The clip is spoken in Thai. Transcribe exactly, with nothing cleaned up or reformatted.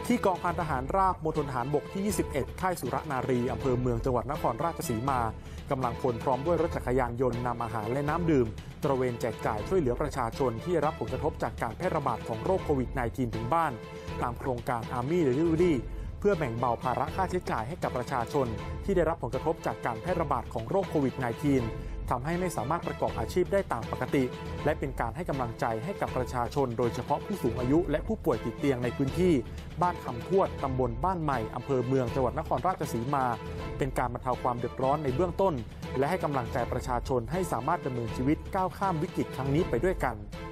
ที่กองพันทหารราบมณฑลทหารบกที่ ยี่สิบเอ็ด ค่ายสุรนารีอำเภอเมืองจังหวัดนครราชสีมากำลังพลพร้อมด้วยรถจักรยานยนต์นำอาหารและน้ำดื่มตระเวนแจกจ่ายช่วยเหลือประชาชนที่ได้รับผลกระทบจากการแพร่ระบาดของโรคโควิด สิบเก้า ถึงบ้านตามโครงการ Army Delivery เพื่อแบ่งเบาภาระค่าใช้จ่ายให้กับประชาชนที่ได้รับผลกระทบจากการแพร่ระบาดของโรคโควิด สิบเก้า ทำให้ไม่สามารถประกอบอาชีพได้ตามปกติและเป็นการให้กำลังใจให้กับประชาชนโดยเฉพาะผู้สูงอายุและผู้ป่วยติดเตียงในพื้นที่บ้านคำทวดตำบลบ้านใหม่อำเภอเมืองจังหวัดนครราชสีมาเป็นการบรรเทาความเดือดร้อนในเบื้องต้นและให้กำลังใจประชาชนให้สามารถดำเนินชีวิตก้าวข้ามวิกฤตครั้งนี้ไปด้วยกัน